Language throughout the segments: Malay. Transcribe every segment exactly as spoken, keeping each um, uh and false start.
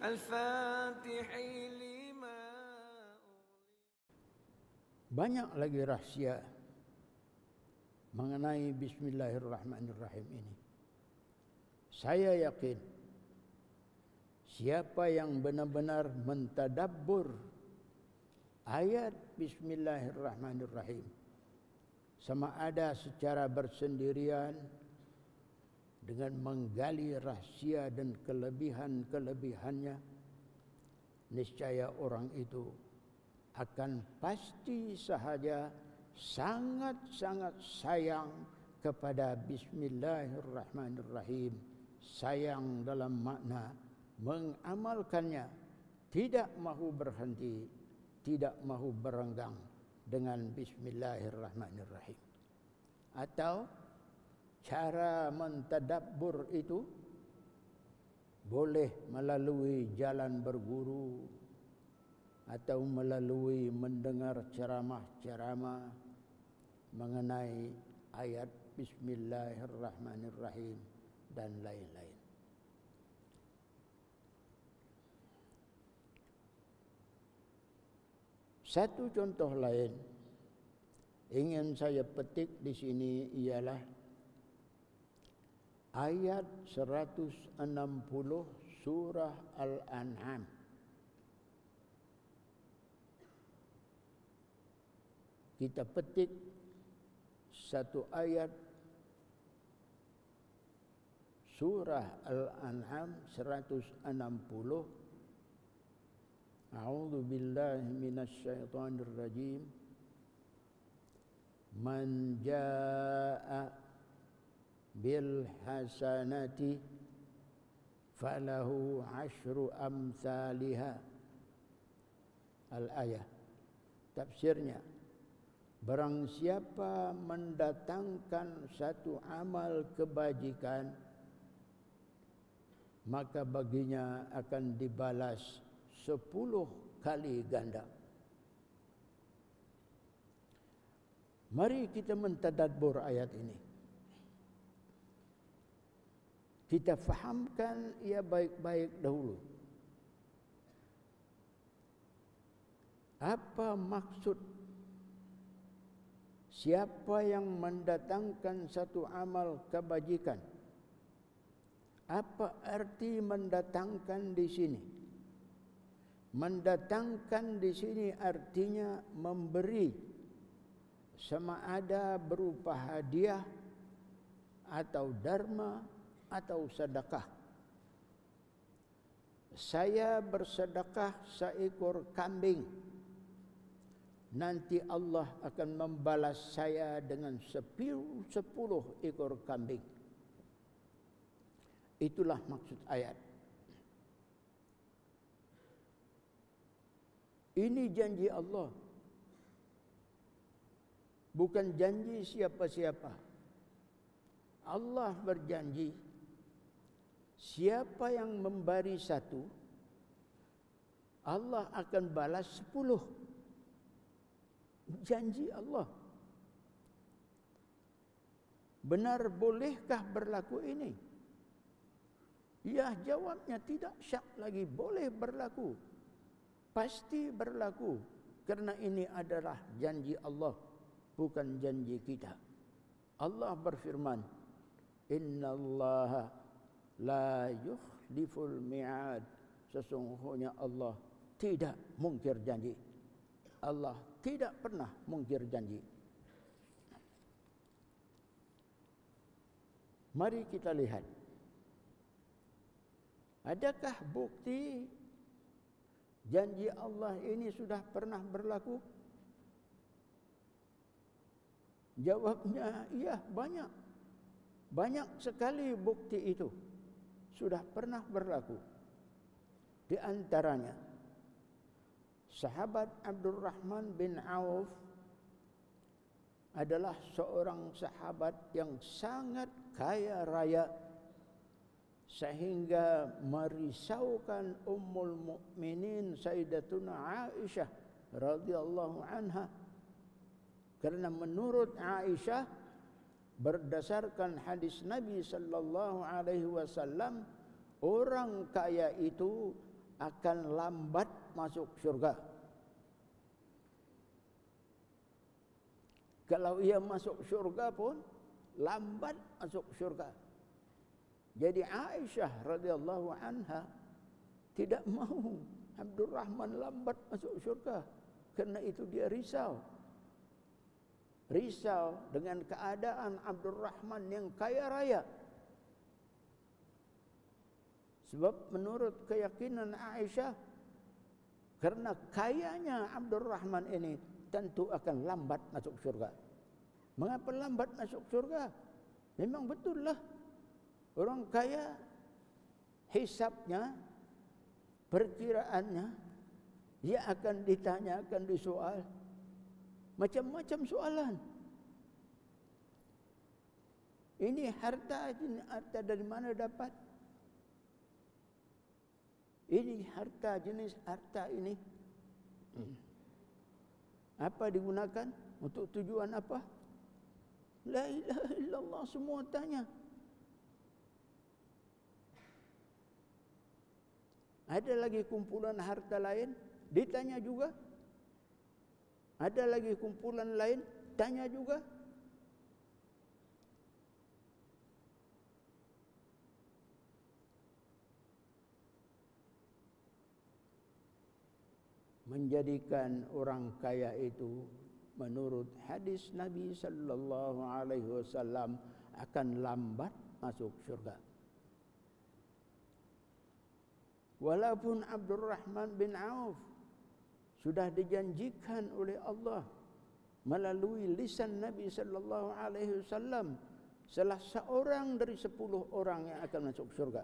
الفاتح لما. Banyak lagi rahsia mengenai Bismillahirrahmanirrahim ini. Saya yakin siapa yang benar-benar mentadabbur ayat Bismillahirrahmanirrahim, sama ada secara bersendirian dengan menggali rahsia dan kelebihan-kelebihannya, niscaya orang itu akan pasti sahaja sangat-sangat sayang kepada Bismillahirrahmanirrahim. Sayang dalam makna mengamalkannya, tidak mahu berhenti, tidak mahu berenggang dengan Bismillahirrahmanirrahim. Atau cara mentadabbur itu boleh melalui jalan berguru, atau melalui mendengar ceramah-ceramah mengenai ayat Bismillahirrahmanirrahim dan lain-lain. Satu contoh lain ingin saya petik di sini ialah ayat seratus enam puluh surah Al-An'am. Kita petik satu ayat surah Al-An'am seratus enam puluh. A'udzu billahi minasy syaithanir rajim. Man jaa'a bil hasanati falahu asyru amsalihha. Al-ayah. Tafsirnya, barang siapa mendatangkan satu amal kebajikan, maka baginya akan dibalas sepuluh kali ganda. Mari kita mentadabbur ayat ini. Kita fahamkan ia baik-baik dahulu. Apa maksud siapa yang mendatangkan satu amal kebajikan? Apa arti mendatangkan di sini? Mendatangkan di sini artinya memberi, sama ada berupa hadiah atau dharma atau sedekah. Saya bersedekah seekor kambing, nanti Allah akan membalas saya dengan sepuluh, sepuluh ekor kambing. Itulah maksud ayat. Ini janji Allah, bukan janji siapa-siapa. Allah berjanji, siapa yang memberi satu, Allah akan balas sepuluh. Janji Allah. Benar bolehkah berlaku ini? Ya, jawabnya tidak syak lagi, boleh berlaku. Pasti berlaku, karena ini adalah janji Allah, bukan janji kita. Allah berfirman, innallaha la yukhliful mi'ad. Sesungguhnya Allah tidak mungkir janji. Allah tidak pernah mungkir janji. Mari kita lihat, adakah bukti janji Allah ini sudah pernah berlaku? Jawabnya iya, banyak. Banyak sekali bukti itu sudah pernah berlaku. Di antaranya sahabat Abdurrahman bin Auf adalah seorang sahabat yang sangat kaya raya, sehingga merisaukan Ummul Mukminin Sayyidatuna Aisyah radhiyallahu anha, karena menurut Aisyah, berdasarkan hadis Nabi sallallahu alaihi wasallam, orang kaya itu akan lambat masuk syurga. Kalau ia masuk syurga pun lambat masuk syurga. Jadi Aisyah radhiyallahu anha tidak mau Abdurrahman lambat masuk syurga. Karena itu dia risau. Risau dengan keadaan Abdurrahman yang kaya raya. Sebab menurut keyakinan Aisyah, karena kayanya Abdurrahman ini tentu akan lambat masuk syurga. Mengapa lambat masuk syurga? Memang betul lah. Orang kaya, hisabnya, perkiraannya, dia akan ditanya, akan disoal. Macam-macam soalan. Ini harta, ini harta dari mana dapat? Ini harta, jenis harta ini. Hmm. Apa digunakan? Untuk tujuan apa? La ilaha illallah, semua tanya. Ada lagi kumpulan harta lain, ditanya juga. Ada lagi kumpulan lain, tanya juga. Menjadikan orang kaya itu menurut hadis Nabi sallallahu alaihi wasallam akan lambat masuk syurga. Walaupun Abdurrahman bin Auf sudah dijanjikan oleh Allah melalui lisan Nabi sallallahu alaihi wasallam salah seorang dari sepuluh orang yang akan masuk syurga.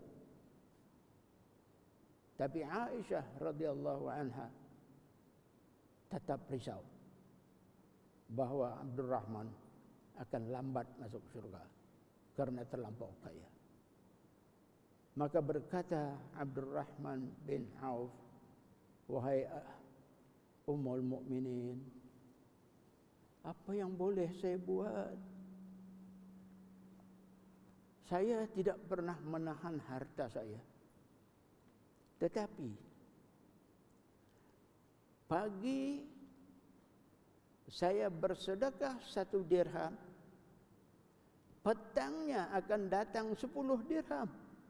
Tapi Aisyah radhiyallahu anha tetap risau bahwa Abdurrahman akan lambat masuk syurga karena terlampau kaya. Maka berkata Abdurrahman bin Auf, wahai Ummul Mukminin, apa yang boleh saya buat? Saya tidak pernah menahan harta saya. Tetapi pagi saya bersedekah satu dirham, petangnya akan datang sepuluh dirham.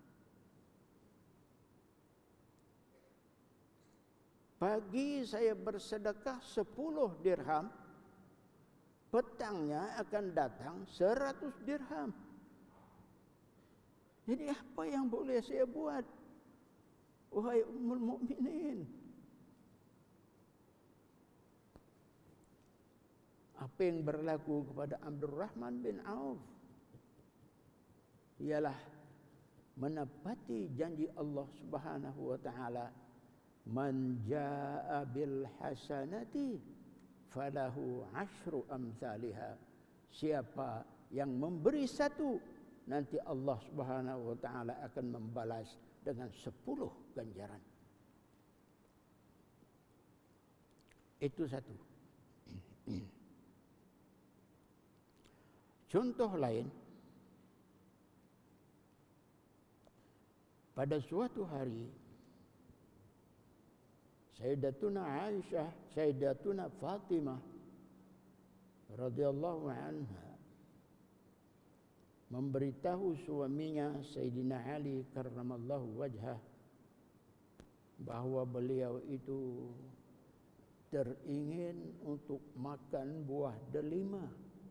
Pagi saya bersedekah sepuluh dirham, petangnya akan datang seratus dirham. Jadi apa yang boleh saya buat? Wahai Ummul Mukminin, apa yang berlaku kepada Abdurrahman bin Auf ialah menepati janji Allah Subhanahu wa taala, man jaa bil hasanati falahu asyru amsalha. Siapa yang memberi satu, nanti Allah Subhanahu wa taala akan membalas dengan sepuluh ganjaran. Itu satu. Contoh lain, pada suatu hari Sayyidatuna Aisyah, Sayyidatuna Fatimah radhiyallahu anha memberitahu suaminya Sayyidina Ali karramallahu wajhah bahwa beliau itu teringin untuk makan buah delima.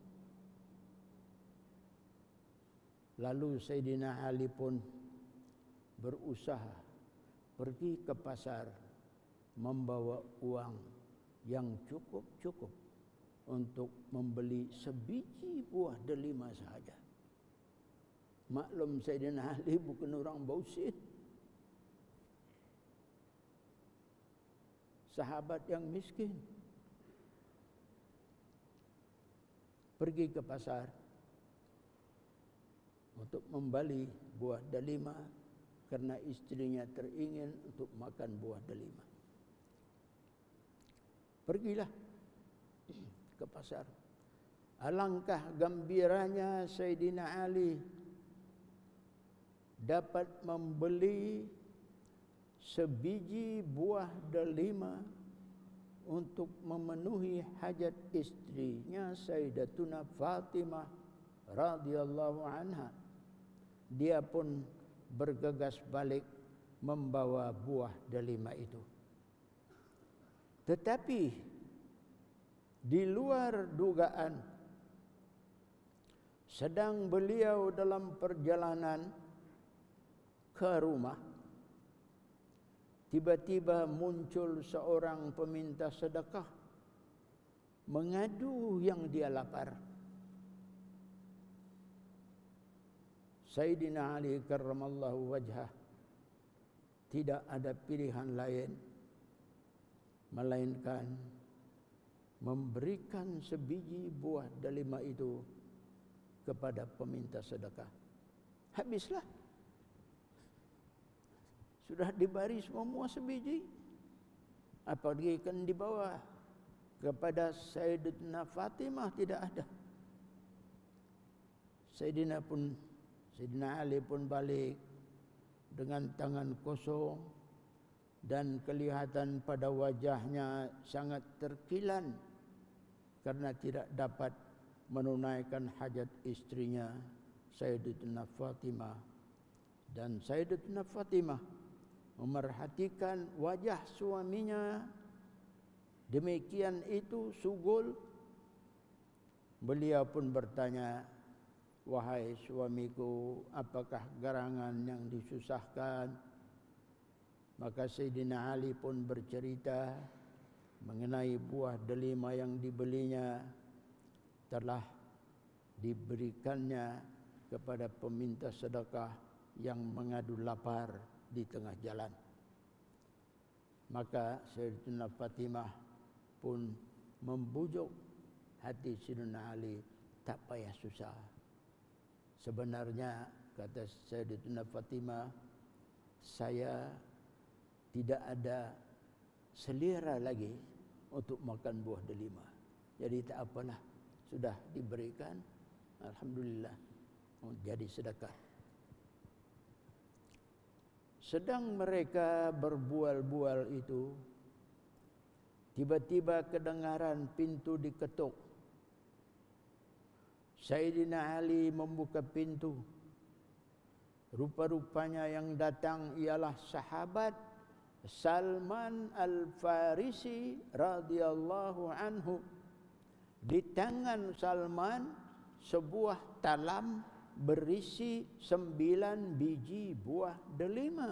Lalu Sayyidina Ali pun berusaha pergi ke pasar membawa uang yang cukup-cukup untuk membeli sebiji buah delima sahaja. Maklum Sayyidina Ali bukan orang bausit, sahabat yang miskin. Pergi ke pasar untuk membeli buah delima karena istrinya teringin untuk makan buah delima. Pergilah ke pasar. Alangkah gembiranya Sayyidina Ali dapat membeli sebiji buah delima untuk memenuhi hajat istrinya Sayyidatuna Fatimah radhiyallahu anha. Dia pun bergegas balik membawa buah delima itu. Tetapi di luar dugaan, sedang beliau dalam perjalanan ke rumah, tiba-tiba muncul seorang peminta sedekah mengadu yang dia lapar. Sayyidina Ali karramallahu wajhah tidak ada pilihan lain melainkan memberikan sebiji buah delima itu kepada peminta sedekah. Habislah. Sudah dibaris semua sebiji. Apalagi kan dibawa kepada Sayyidatuna Fatimah, tidak ada. Sayyidina pun Sayyidina Ali pun balik dengan tangan kosong dan kelihatan pada wajahnya sangat terkilan karena tidak dapat menunaikan hajat istrinya Sayyidatuna Fatimah. Dan Sayyidatuna Fatimah memerhatikan wajah suaminya demikian itu sugul. Beliau pun bertanya, "Wahai suamiku, apakah gerangan yang disusahkan?" Maka Sayyidina Ali pun bercerita mengenai buah delima yang dibelinya telah diberikannya kepada peminta sedekah yang mengadu lapar di tengah jalan. Maka Sayyidatuna Fatimah pun membujuk hati Sayyidina Ali, tak payah susah. Sebenarnya, kata Sayyidatuna Fatimah, saya tidak ada selera lagi untuk makan buah delima. Jadi tak apalah, sudah diberikan, alhamdulillah, jadi sedekah. Sedang mereka berbual-bual itu, tiba-tiba kedengaran pintu diketuk. Sayyidina Ali membuka pintu. Rupa-rupanya yang datang ialah sahabat Salman Al-Farisi radhiyallahu anhu. Di tangan Salman sebuah talam berisi sembilan biji buah delima.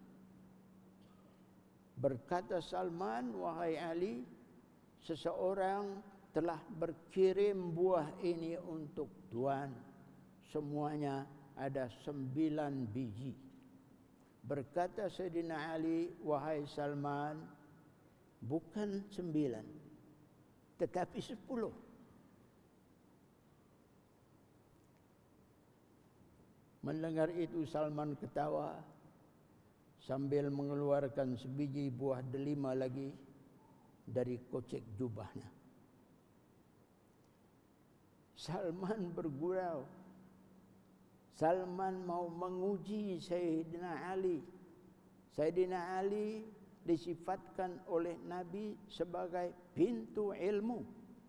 Berkata Salman, "Wahai Ali, seseorang telah berkirim buah ini untuk tuan. Semuanya ada sembilan biji." Berkata Sayyidina Ali, "Wahai Salman, bukan sembilan, tetapi sepuluh." Mendengar itu Salman ketawa sambil mengeluarkan sebiji buah delima lagi dari kocek jubahnya. Salman bergurau. Salman mau menguji Sayyidina Ali. Sayyidina Ali disifatkan oleh Nabi sebagai pintu ilmu.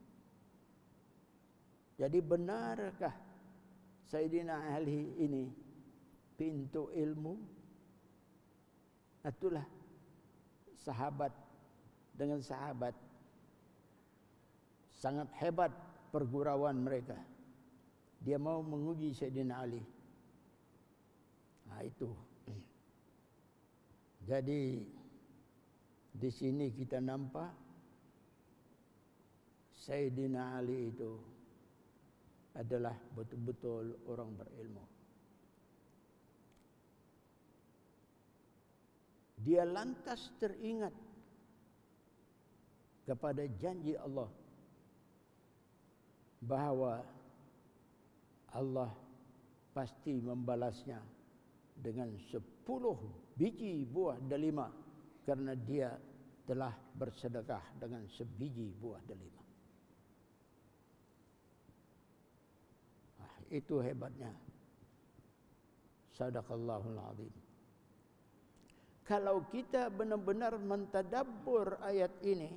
Jadi benarkah Sayyidina Ali ini pintu ilmu? Itulah sahabat dengan sahabat. Sangat hebat pergurauan mereka. Dia mau menguji Sayyidina Ali. Nah itu. Jadi di sini kita nampak Sayyidina Ali itu adalah betul-betul orang berilmu. Dia lantas teringat kepada janji Allah bahawa Allah pasti membalasnya dengan sepuluh biji buah delima karena dia telah bersedekah dengan sebiji buah delima. Ah, itu hebatnya. Sadaqallahul azim. kalau kita benar-benar mentadabbur ayat ini,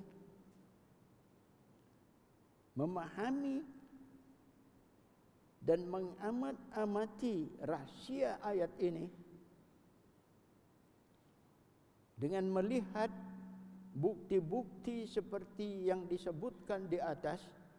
memahami dan mengamat-amati rahsia ayat ini dengan melihat bukti-bukti seperti yang disebutkan di atas,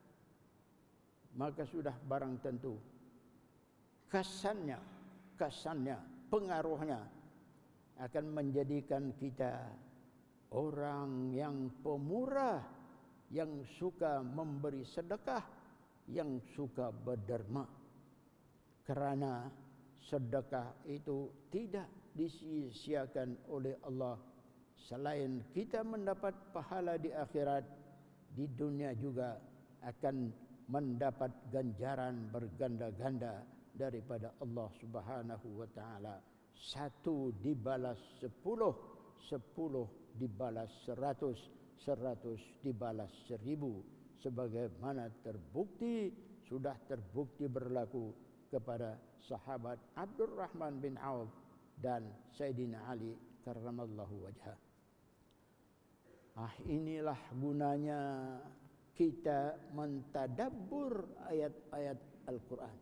maka sudah barang tentu kesannya, kesannya, pengaruhnya akan menjadikan kita orang yang pemurah, yang suka memberi sedekah, yang suka berderma. Kerana sedekah itu tidak disia-siakan oleh Allah. Selain kita mendapat pahala di akhirat, di dunia juga akan mendapat ganjaran berganda-ganda daripada Allah Subhanahu wa taala. Satu dibalas sepuluh, sepuluh dibalas seratus, seratus dibalas seribu, sebagaimana terbukti, sudah terbukti berlaku kepada sahabat Abdurrahman bin Auf dan Sayyidina Ali karramallahu wajhah. Ah, inilah gunanya kita mentadabbur ayat-ayat Al-Quran.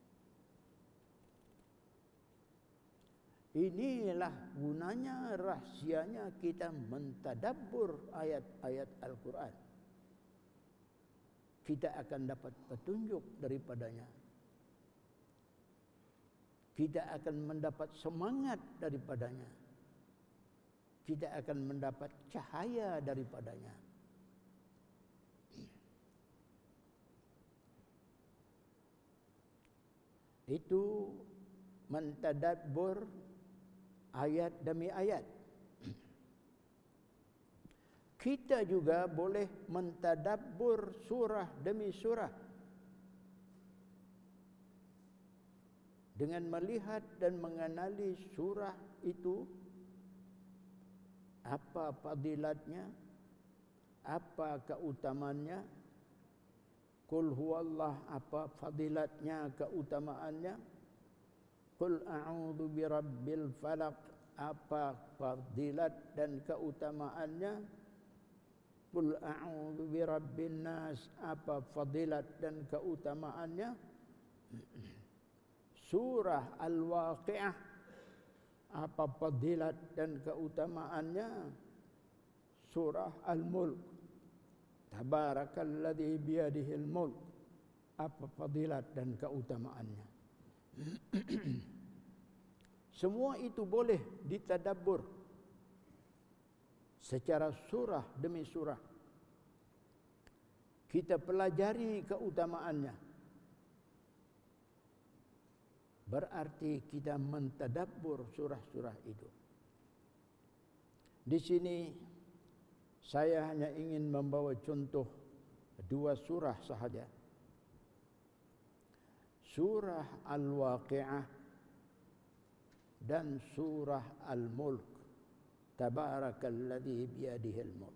Inilah gunanya, rahsianya kita mentadabbur ayat-ayat Al-Quran. Kita akan dapat petunjuk daripadanya. Kita akan mendapat semangat daripadanya. Kita akan mendapat cahaya daripadanya. Itu mentadabbur ayat demi ayat. Kita juga boleh mentadabbur surah demi surah dengan melihat dan mengenali surah itu, apa fadilatnya, apa keutamaannya. Qul huwallah, apa fadilatnya, keutamaannya. Qul a'udzu birabbil falaq, apa fadilat dan keutamaannya. Qul a'udzu birabbin nas, apa fadilat dan keutamaannya. Surah Al-Waqi'ah, apa fadilat dan keutamaannya. Surah Al-Mulk, Tabarakalladzi biyadihil mulk, apa fadilat dan keutamaannya. Semua itu boleh ditadabbur secara surah demi surah. Kita pelajari keutamaannya. Berarti kita mentadabbur surah-surah itu. Di sini saya hanya ingin membawa contoh dua surah sahaja. Surah Al-Waqi'ah dan surah Al-Mulk, Tabarakalladzi biyadihil mulk.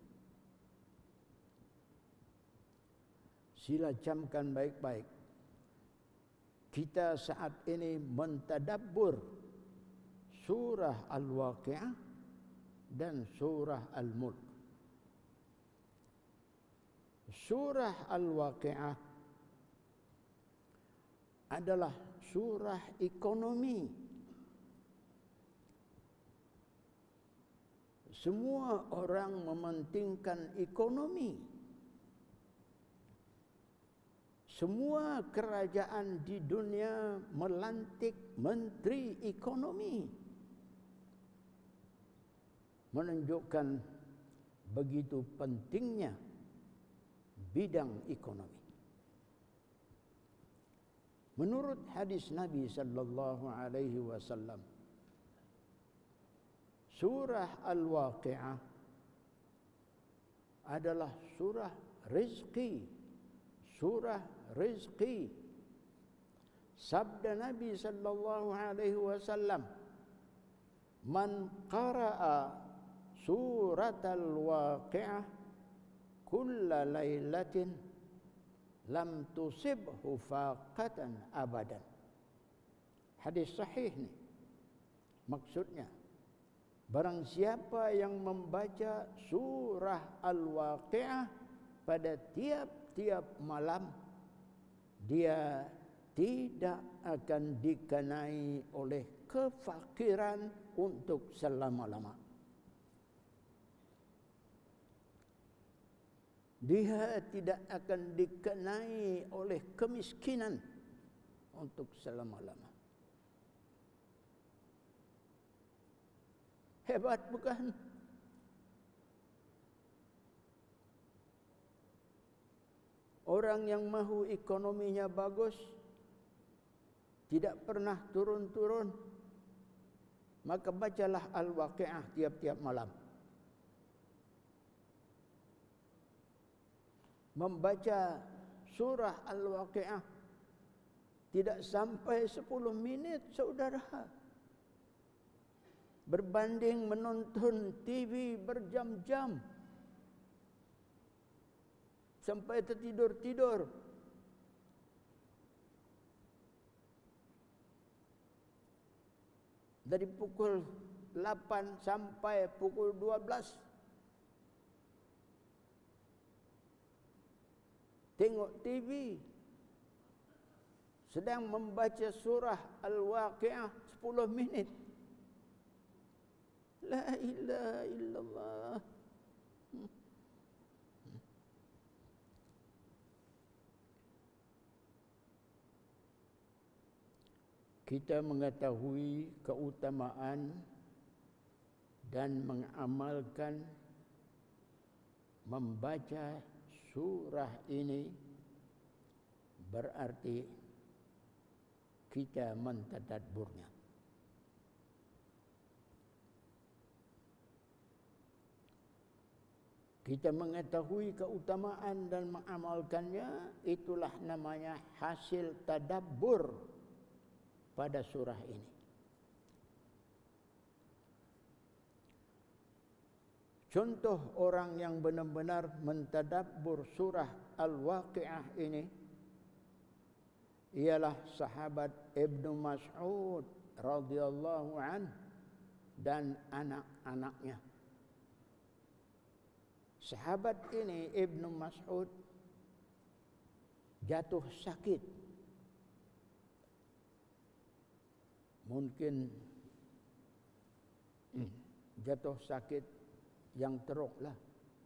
Sila camkan baik-baik. Kita saat ini mentadabbur surah Al-Waqi'ah dan surah Al-Mulk. Surah Al-Waqi'ah adalah surah ekonomi. Semua orang mementingkan ekonomi. Semua kerajaan di dunia melantik menteri ekonomi, menunjukkan begitu pentingnya bidang ekonomi. Menurut hadis Nabi sallallahu alaihi wasallam, surah Al-Waqi'ah adalah surah rezeki, surah rezeki. Sabda Nabi sallallahu alaihi wasallam, "Man qara'a surat Al-Waqi'ah kulla lailatin lam tusibhu faqatan abadan." Hadis sahih ni. Maksudnya, Barang siapa yang membaca surah Al-Waqi'ah pada tiap-tiap malam, dia tidak akan dikenai oleh kefakiran untuk selama-lama. Dia tidak akan dikenai oleh kemiskinan untuk selama-lama. Hebat bukan? Orang yang mahu ekonominya bagus, tidak pernah turun-turun, maka bacalah Al-Waqi'ah tiap-tiap malam. Membaca surah Al-Waqi'ah tidak sampai sepuluh minit, saudara. Berbanding menonton T V berjam-jam sampai tertidur-tidur. Dari pukul delapan sampai pukul dua belas tengok T V, sedang membaca surah Al-Waqi'ah sepuluh minit. La ilaha illallah. Kita mengetahui keutamaan dan mengamalkan membaca surah ini berarti kita mentadabburnya. Kita mengetahui keutamaan dan mengamalkannya, itulah namanya hasil tadabbur pada surah ini. Contoh orang yang benar-benar mentadabbur surah Al-Waqi'ah ini ialah sahabat Ibnu Mas'ud radhiyallahu an dan anak-anaknya. Sahabat ini Ibnu Mas'ud jatuh sakit. Mungkin hmm, jatuh sakit yang teruklah.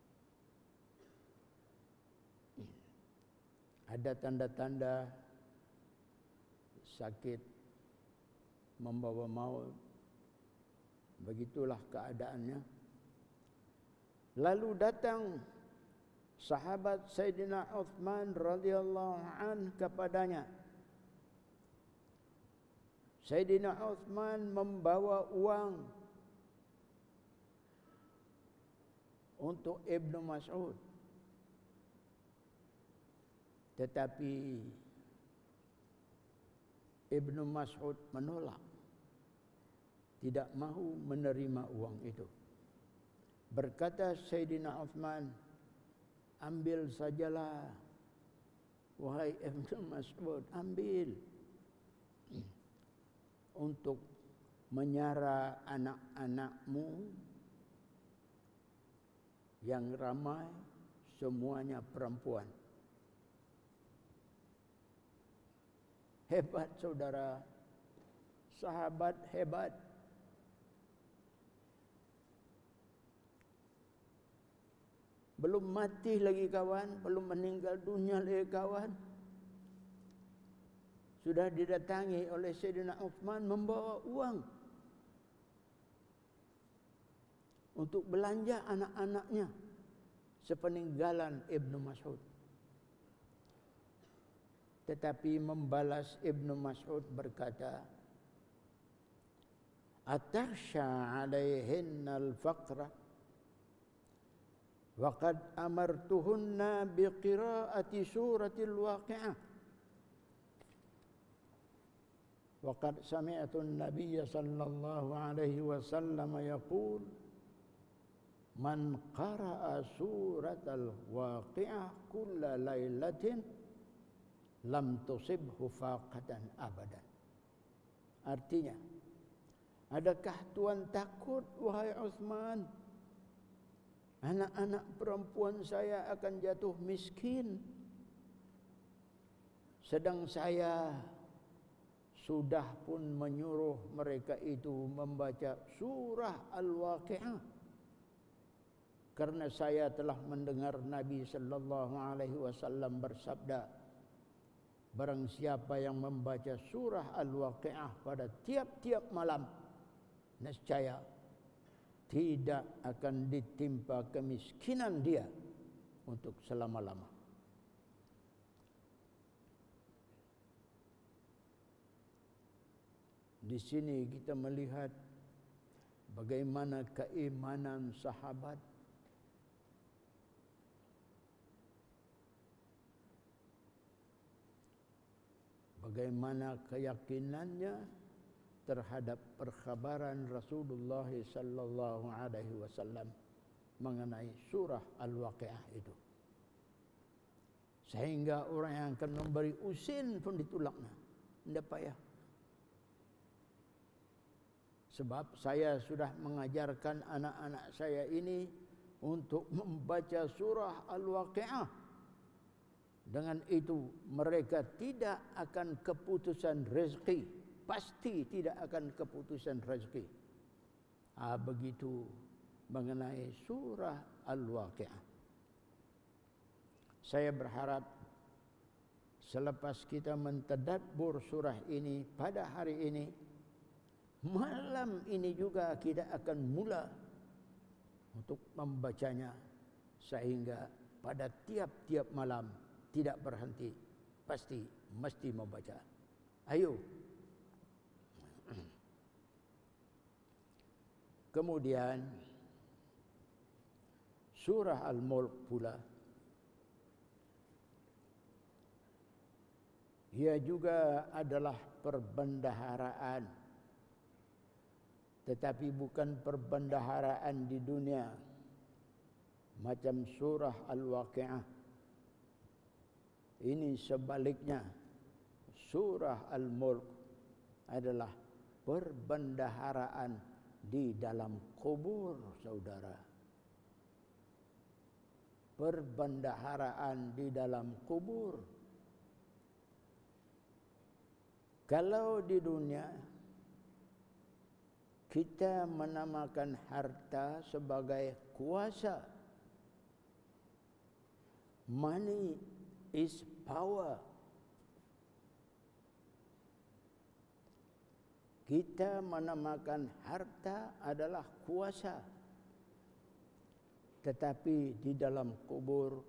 Hmm. Ada tanda-tanda sakit membawa maut. Begitulah keadaannya. Lalu datang sahabat Sayyidina Uthman radhiyallahu an kepadanya. Sayyidina Uthman membawa uang untuk Ibnu Mas'ud. Tetapi Ibnu Mas'ud menolak. Tidak mahu menerima uang itu. Berkata Sayyidina Uthman, ambil sajalah wahai Ibnu Mas'ud, ambil untuk menyara anak-anakmu yang ramai, semuanya perempuan. Hebat saudara, sahabat hebat. Belum mati lagi kawan, belum meninggal dunia lagi kawan, sudah didatangi oleh Sayyidina Uthman membawa uang untuk belanja anak-anaknya sepeninggalan Ibnu Mas'ud. Tetapi membalas Ibnu Mas'ud berkata, atakhsha alaihinna al-faqra waqad amartuhunna biqira'ati suratil waqi'ah waqad sami'tu an-nabiy sallallahu alaihi wasallam yaqul man qara'a suratal waqi'ah kulla lailatin lam tusibhu faqatan abadan. Artinya, Adakah tuan takut, wahai Uthman, anak-anak perempuan saya akan jatuh miskin, sedang saya sudah pun menyuruh mereka itu membaca surah Al-Waqi'ah, karena saya telah mendengar Nabi sallallahu alaihi wasallam bersabda, barang siapa yang membaca surah Al-Waqi'ah pada tiap-tiap malam, nescaya tidak akan ditimpa kemiskinan dia untuk selama-lama. Di sini kita melihat bagaimana keimanan sahabat, bagaimana keyakinannya terhadap perkhabaran Rasulullah sallallahu alaihi wasallam mengenai surah Al-Waqi'ah itu. Sehingga orang yang akan memberi usin pun ditolaknya, tidak payah. Sebab saya sudah mengajarkan anak-anak saya ini untuk membaca surah Al-Waqi'ah. Dengan itu mereka tidak akan keputusan rezeki, pasti tidak akan keputusan rezeki. Ah, begitu mengenai surah Al-Waqi'ah. Saya berharap selepas kita mentadabbur surah ini pada hari ini, malam ini juga kita akan mula untuk membacanya, sehingga pada tiap-tiap malam tidak berhenti, pasti mesti membaca. Ayo. Kemudian surah Al-Mulk pula, ia juga adalah perbendaharaan, tetapi bukan perbendaharaan di dunia macam surah Al-Waqi'ah. Ini sebaliknya, surah Al-Mulk adalah perbendaharaan di dalam kubur, saudara. Perbendaharaan di dalam kubur. Kalau di dunia kita menamakan harta sebagai kuasa, money is power. Kita menamakan harta adalah kuasa. Tetapi di dalam kubur,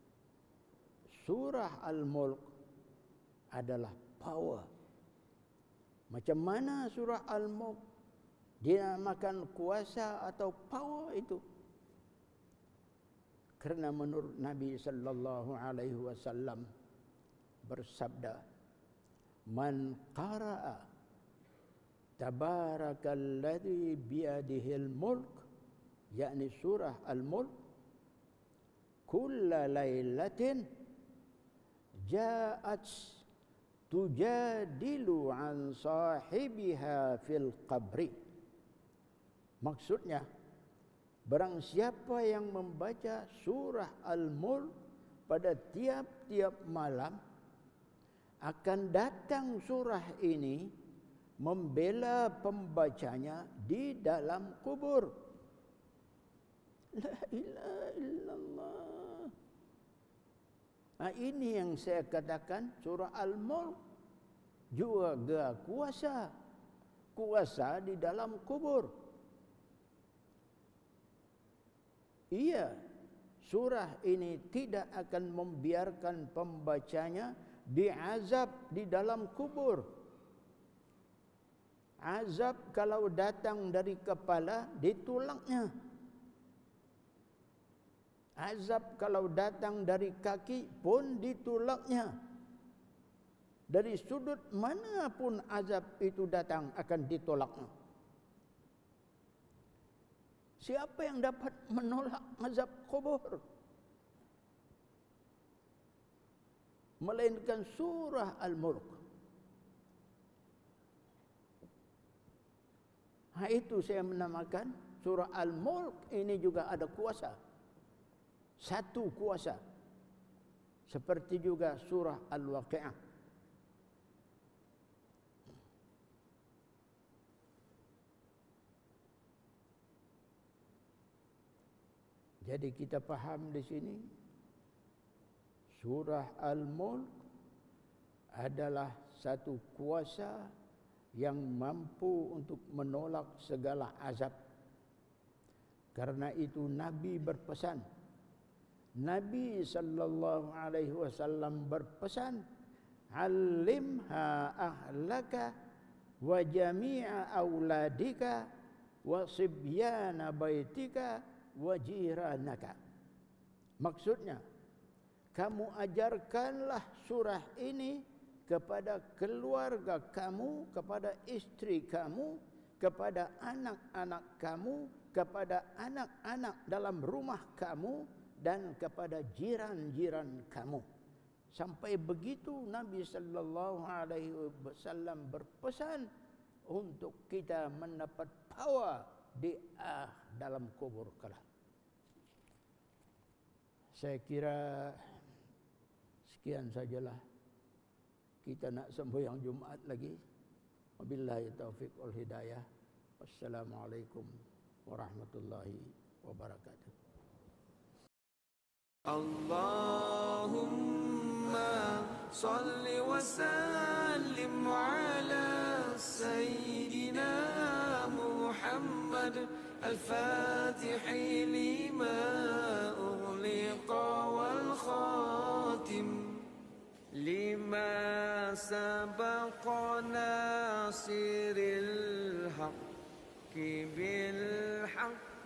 surah Al-Mulk adalah power. Macam mana surah Al-Mulk dinamakan kuasa atau power itu? Karena menurut Nabi sallallahu alaihi wasallam bersabda, "Man qara'a Tabarakalladzi biyadihil mulk," yakni surah Al-Mulk, "kulla lailatin ja'at tujadilu an sahibiha fil qabri." Maksudnya, barang siapa yang membaca surah Al-Mulk pada tiap-tiap malam, akan datang surah ini membela pembacanya di dalam kubur. La ilaha illallah. Nah, ini yang saya katakan surah Al-Mulk juga kuasa. Kuasa di dalam kubur. Iya, surah ini tidak akan membiarkan pembacanya diazab di dalam kubur. Azab kalau datang dari kepala, ditolaknya. Azab kalau datang dari kaki pun ditolaknya. Dari sudut manapun azab itu datang akan ditolaknya. Siapa yang dapat menolak azab kubur? Melainkan surah Al-Mulk. Ha, itu saya menamakan surah Al-Mulk ini juga ada kuasa. Satu kuasa. Seperti juga surah Al-Waqi'ah. Jadi kita faham di sini surah Al-Mulk adalah satu kuasa yang mampu untuk menolak segala azab. Karena itu Nabi berpesan, Nabi sallallahu alaihi wasallam berpesan, "Alimha ahlaka wa jami'a auladika wa sibyana baitika wa jiranaka." Maksudnya, kamu ajarkanlah surah ini kepada keluarga kamu, kepada istri kamu, kepada anak-anak kamu, kepada anak-anak dalam rumah kamu, dan kepada jiran-jiran kamu. Sampai begitu Nabi sallallahu alaihi wasallam berpesan untuk kita mendapat power di ah, dalam kubur kelak. Saya kira sekian sajalah. Kita nak sembahyang Jumaat lagi. Wabillahi taufiq wal hidayah. Wassalamualaikum warahmatullahi wabarakatuh. Allahumma salli wa sallim ala sayyidina Muhammad al-Fatihi lima ughliqa wal khatim lima sabaqa nasiril haqqi bil haqq